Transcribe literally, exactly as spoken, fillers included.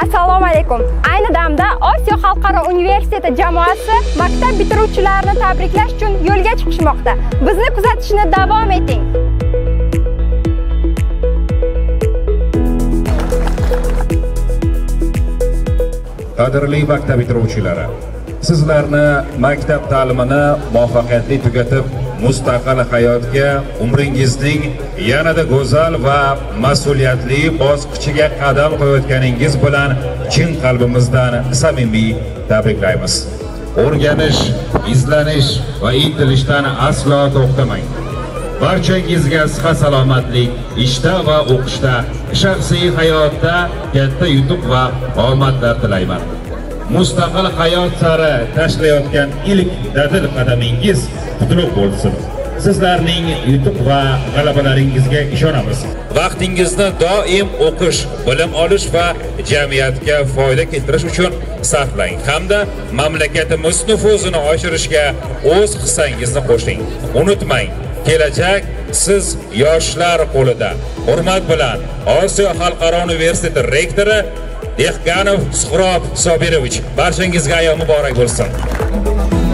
Assalomu alaykum. Ayni damda Osiyo xalqaro universiteti jamoasi maktab bitiruvchilarini tabriklash uchun yo'lga chiqishmoqda. Bizni kuzatishni davom eting. Qadrli maktab bitiruvchilari, sizlarni maktab ta'limini muvaffaqiyatli tugatib, mustaqil hayotga umringizning yanada go'zal va mas'uliyatli bosqichiga qadam qo'yayotganingiz bilan chin qalbimizdan samimiy tabriklaymiz. O'rganish, izlanish va intilishdan aslo to'xtamang. Barchangizga sihat salomatlik, ishda va o'qishda, shaxsiy hayotda katta yutuq va omadlar tilayman. Mustaqil hayot sari tashlayotgan ilk dadil qadamingiz qutlug' bo'lsin. Sizlarning yutuq va g'alabalaringizga ishonamiz. Vaqtingizni doim o'qish, bilim olish va jamiyatga foyda keltirish uchun sarflang hamda mamlakatimiz nufuzini oshirishga o'z hissangizni qo'shing. Unutmang, kelajak siz yoshlar qo'lida. Hurmat bilan Osiyo xalqaro universiteti rektori Dehqanov Suhrob Sobirovich. Barchangizga ayyom muborak bo'lsin.